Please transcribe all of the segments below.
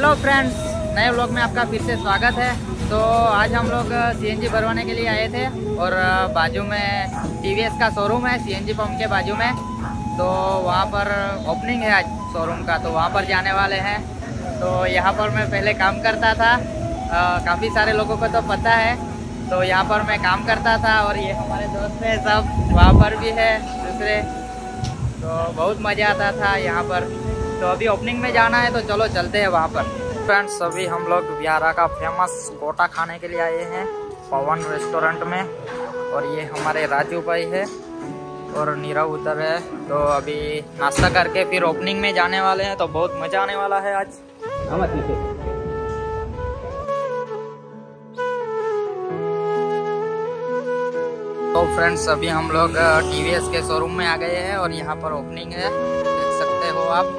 Hello friends, नए vlog में आपका फिर से स्वागत है। तो आज हम लोग सीएनजी भरवाने के लिए आए थे और बाजू में टीवीएस का शोरूम है, सीएनजी पंप के बाजू में। तो वहाँ पर ओपनिंग है आज शोरूम का, तो वहाँ पर जाने वाले हैं। तो यहाँ पर मैं पहले काम करता था, काफ़ी सारे लोगों को तो पता है। तो यहाँ पर मैं काम करता था और ये हमारे दोस्त हैं सब, वहाँ पर भी है दूसरे। तो बहुत मज़ा आता था यहाँ पर। तो अभी ओपनिंग में जाना है, तो चलो चलते हैं वहाँ पर। फ्रेंड्स, अभी हम लोग व्यारा का फेमस गोटा खाने के लिए आए हैं पवन रेस्टोरेंट में। और ये हमारे राजू भाई है और नीरव उधर है। तो अभी नाश्ता करके फिर ओपनिंग में जाने वाले हैं। तो बहुत मज़ा आने वाला है आज। तो फ्रेंड्स, अभी हम लोग टीवीएस के शोरूम में आ गए हैं और यहाँ पर ओपनिंग है, देख सकते हो आप।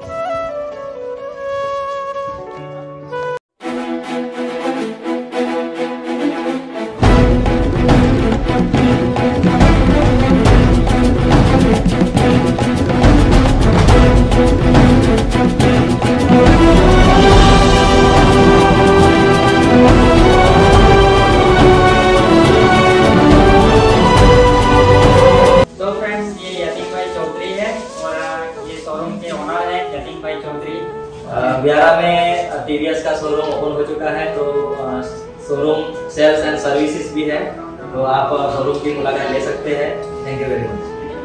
व्यारा में टीवीएस का शोरूम ओपन हो चुका है। तो शोरूम सेल्स एंड सर्विसेज भी है, तो आप शोरूम की मुलाकात ले सकते हैं। Thank you very much.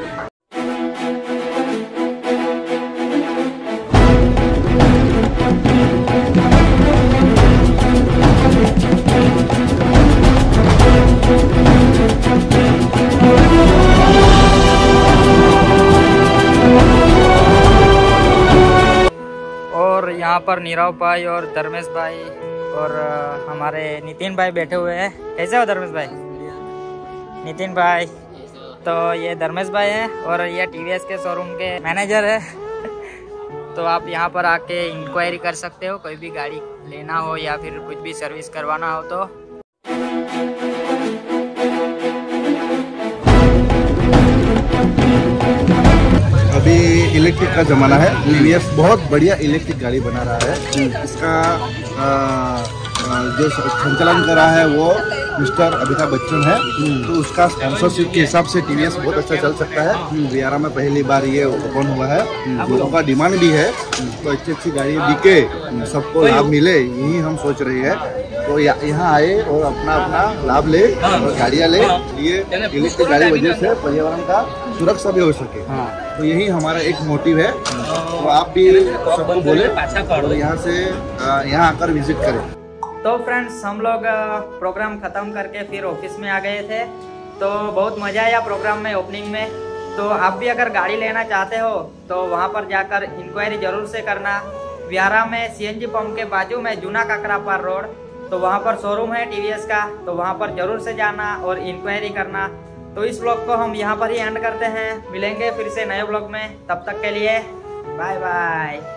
यहाँ पर नीरव भाई और धर्मेश भाई और हमारे नितिन भाई बैठे हुए हैं। कैसे हो धर्मेश भाई? नितिन भाई, तो ये धर्मेश भाई हैं और ये टीवीएस के शोरूम के मैनेजर है। तो आप यहाँ पर आके इंक्वायरी कर सकते हो, कोई भी गाड़ी लेना हो या फिर कुछ भी सर्विस करवाना हो तो। अभी इलेक्ट्रिक का ज़माना है। टीवीएस बहुत बढ़िया इलेक्ट्रिक गाड़ी बना रहा है। इसका जो संचालन कर रहा है वो मिस्टर अमिताभ बच्चन है। तो उसका स्पॉन्सरशिप के हिसाब से टीवीएस बहुत अच्छा चल सकता है। व्यारा में पहली बार ये ओपन हुआ है, लोगों का डिमांड भी है। तो अच्छी अच्छी गाड़ी बिके, सबको लाभ मिले, यही हम सोच रहे हैं। तो यहाँ आए और अपना अपना लाभ ले और गाड़ियाँ ले। ये इलेक्ट्रिक गाड़ी वजह से पर्यावरण का सुरक्षा भी हो सके। तो यही हमारा एक मोटिव है। तो आप भी सबको बोले और यहाँ आकर विजिट करें। तो फ्रेंड्स, हम लोग प्रोग्राम ख़त्म करके फिर ऑफिस में आ गए थे। तो बहुत मज़ा आया प्रोग्राम में, ओपनिंग में। तो आप भी अगर गाड़ी लेना चाहते हो तो वहाँ पर जाकर इंक्वायरी ज़रूर से करना। व्यारा में सीएनजी पंप के बाजू में जूना काकरापार रोड, तो वहाँ पर शोरूम है टीवीएस का। तो वहाँ पर ज़रूर से जाना और इंक्वायरी करना। तो इस व्लॉग को हम यहाँ पर ही एंड करते हैं। मिलेंगे फिर से नए व्लॉग में, तब तक के लिए बाय बाय।